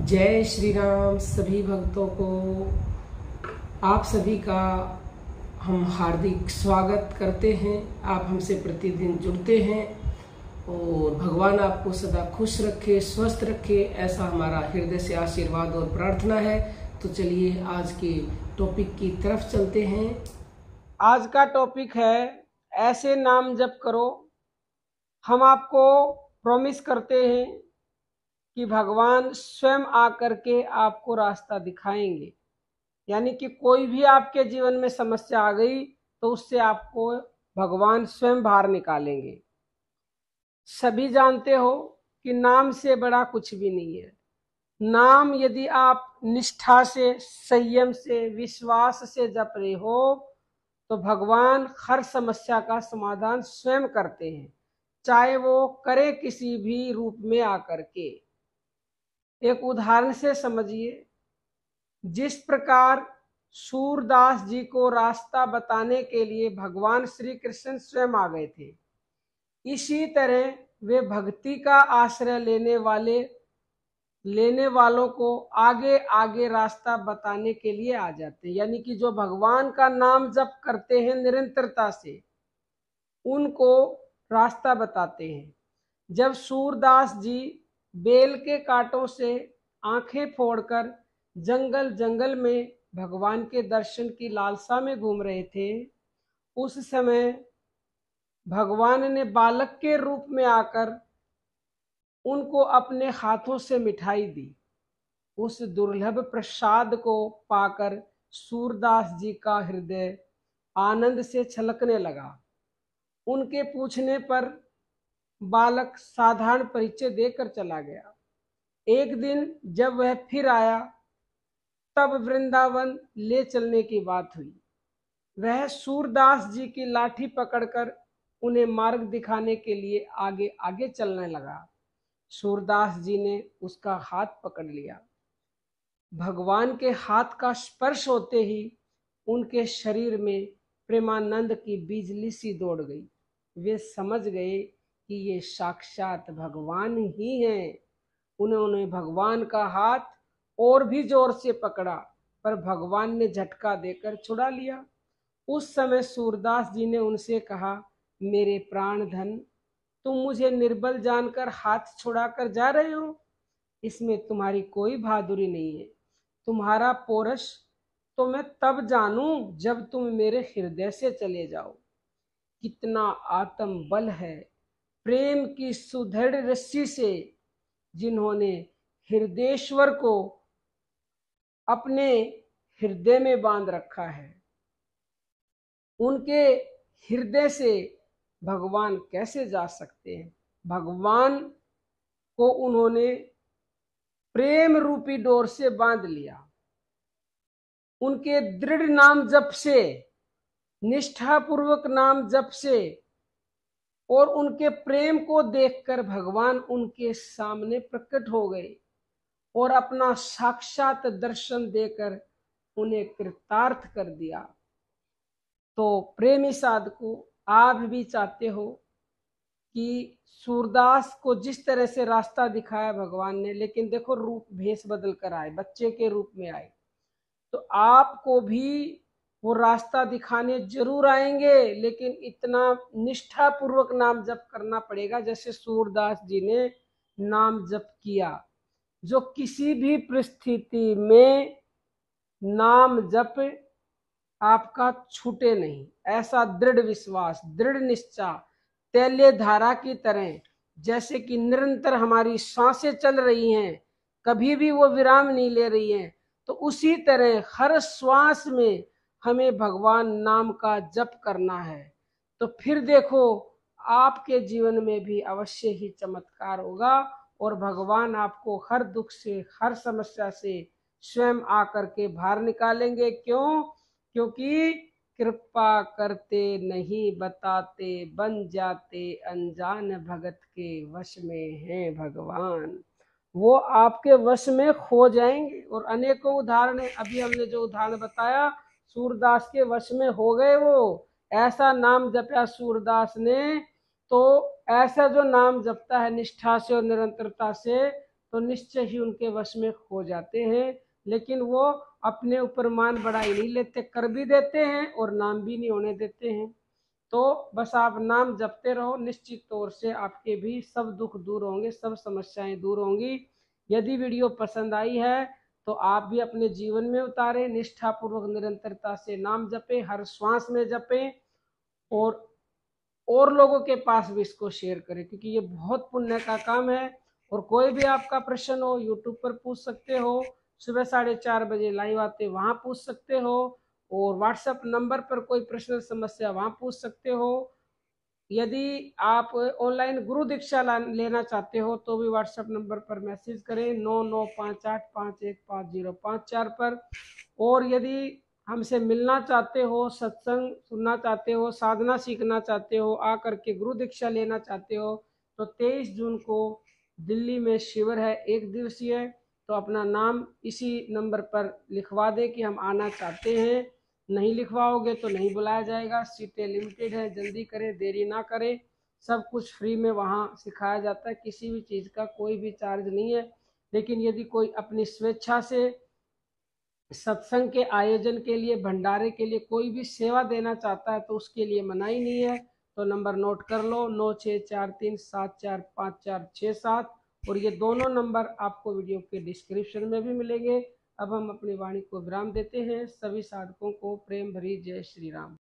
जय श्री राम। सभी भक्तों को आप सभी का हम हार्दिक स्वागत करते हैं। आप हमसे प्रतिदिन जुड़ते हैं और भगवान आपको सदा खुश रखे, स्वस्थ रखे, ऐसा हमारा हृदय से आशीर्वाद और प्रार्थना है। तो चलिए आज के टॉपिक की तरफ चलते हैं। आज का टॉपिक है ऐसे नाम जप करो। हम आपको प्रॉमिस करते हैं कि भगवान स्वयं आकर के आपको रास्ता दिखाएंगे। यानी कि कोई भी आपके जीवन में समस्या आ गई तो उससे आपको भगवान स्वयं बाहर निकालेंगे। सभी जानते हो कि नाम से बड़ा कुछ भी नहीं है। नाम यदि आप निष्ठा से, संयम से, विश्वास से जप रहे हो तो भगवान हर समस्या का समाधान स्वयं करते हैं, चाहे वो करे किसी भी रूप में आकर के। एक उदाहरण से समझिए, जिस प्रकार सूरदास जी को रास्ता बताने के लिए भगवान श्री कृष्ण स्वयं आ गए थे, इसी तरह वे भक्ति का आश्रय लेने वालों को आगे आगे रास्ता बताने के लिए आ जाते हैं। यानी कि जो भगवान का नाम जप करते हैं निरंतरता से, उनको रास्ता बताते हैं। जब सूरदास जी बेल के कांटों से आंखें फोड़कर जंगल जंगल में भगवान के दर्शन की लालसा में घूम रहे थे, उस समय भगवान ने बालक के रूप में आकर उनको अपने हाथों से मिठाई दी। उस दुर्लभ प्रसाद को पाकर सूरदास जी का हृदय आनंद से छलकने लगा। उनके पूछने पर बालक साधारण परिचय देकर चला गया। एक दिन जब वह फिर आया तब वृंदावन ले चलने की बात हुई। वह सूरदास जी की लाठी पकड़कर उन्हें मार्ग दिखाने के लिए आगे आगे चलने लगा। सूरदास जी ने उसका हाथ पकड़ लिया। भगवान के हाथ का स्पर्श होते ही उनके शरीर में प्रेमानंद की बिजली सी दौड़ गई। वे समझ गए कि ये साक्षात भगवान ही हैं। उन्होंने भगवान का हाथ और भी जोर से पकड़ा, पर भगवान ने झटका देकर छुड़ा लिया। उस समय सूरदास जी ने उनसे कहा, मेरे प्राण धन, तुम मुझे निर्बल जानकर हाथ छुड़ाकर जा रहे हो। इसमें तुम्हारी कोई बहादुरी नहीं है। तुम्हारा पौरुष तो मैं तब जानूं जब तुम मेरे हृदय से चले जाओ। कितना आत्म बल है प्रेम की सुदृढ़ रस्सी से, जिन्होंने हृदयेश्वर को अपने हृदय में बांध रखा है। उनके हृदय से भगवान कैसे जा सकते हैं? भगवान को उन्होंने प्रेम रूपी डोर से बांध लिया। उनके दृढ़ नाम जप से, निष्ठापूर्वक नाम जप से और उनके प्रेम को देखकर भगवान उनके सामने प्रकट हो गए और अपना साक्षात दर्शन देकर उन्हें कृतार्थ कर दिया। तो प्रेमी साधकों, आप भी चाहते हो कि सूरदास को जिस तरह से रास्ता दिखाया भगवान ने, लेकिन देखो रूप भेष बदल कर आए, बच्चे के रूप में आए, तो आपको भी वो रास्ता दिखाने जरूर आएंगे, लेकिन इतना निष्ठा पूर्वक नाम जप करना पड़ेगा जैसे सूरदास जी ने नाम जप किया। जो किसी भी परिस्थिति में नाम जप आपका छूटे नहीं, ऐसा दृढ़ विश्वास, दृढ़ निश्चय तैलीय धारा की तरह, जैसे कि निरंतर हमारी सांसें चल रही हैं, कभी भी वो विराम नहीं ले रही हैं, तो उसी तरह हर श्वास में हमें भगवान नाम का जप करना है। तो फिर देखो आपके जीवन में भी अवश्य ही चमत्कार होगा और भगवान आपको हर दुख से, हर समस्या से स्वयं आकर के बाहर निकालेंगे। क्यों? क्योंकि कृपा करते नहीं बताते, बन जाते अनजान भगत के वश में हैं भगवान। वो आपके वश में हो जाएंगे। और अनेकों उदाहरण है, अभी हमने जो उदाहरण बताया, सूरदास के वश में हो गए। वो ऐसा नाम जपया सूरदास ने, तो ऐसा जो नाम जपता है निष्ठा से और निरंतरता से, तो निश्चय ही उनके वश में हो जाते हैं। लेकिन वो अपने ऊपर मान बढ़ाई नहीं लेते, कर भी देते हैं और नाम भी नहीं होने देते हैं। तो बस आप नाम जपते रहो, निश्चित तौर से आपके भी सब दुख दूर होंगे, सब समस्याएं दूर होंगी। यदि वीडियो पसंद आई है तो आप भी अपने जीवन में उतारें, निष्ठापूर्वक निरंतरता से नाम जपें, हर श्वास में जपें और लोगों के पास भी इसको शेयर करें, क्योंकि ये बहुत पुण्य का काम है। और कोई भी आपका प्रश्न हो यूट्यूब पर पूछ सकते हो, सुबह 4:30 बजे लाइव आते वहां पूछ सकते हो, और व्हाट्सएप नंबर पर कोई प्रश्न समस्या वहां पूछ सकते हो। यदि आप ऑनलाइन गुरु दीक्षा लेना चाहते हो तो भी व्हाट्सएप नंबर पर मैसेज करें 9958515054 पर। और यदि हमसे मिलना चाहते हो, सत्संग सुनना चाहते हो, साधना सीखना चाहते हो, आकर के गुरु दीक्षा लेना चाहते हो, तो 23 जून को दिल्ली में शिविर है, 1 दिवसीय। तो अपना नाम इसी नंबर पर लिखवा दे कि हम आना चाहते हैं। नहीं लिखवाओगे तो नहीं बुलाया जाएगा, सीटें लिमिटेड है, जल्दी करें, देरी ना करें। सब कुछ फ्री में वहाँ सिखाया जाता है, किसी भी चीज़ का कोई भी चार्ज नहीं है। लेकिन यदि कोई अपनी स्वेच्छा से सत्संग के आयोजन के लिए, भंडारे के लिए कोई भी सेवा देना चाहता है तो उसके लिए मनाही नहीं है। तो नंबर नोट कर लो 9643745467, और ये दोनों नंबर आपको वीडियो के डिस्क्रिप्शन में भी मिलेंगे। अब हम अपनी वाणी को विराम देते हैं। सभी साधकों को प्रेम भरी जय श्री राम।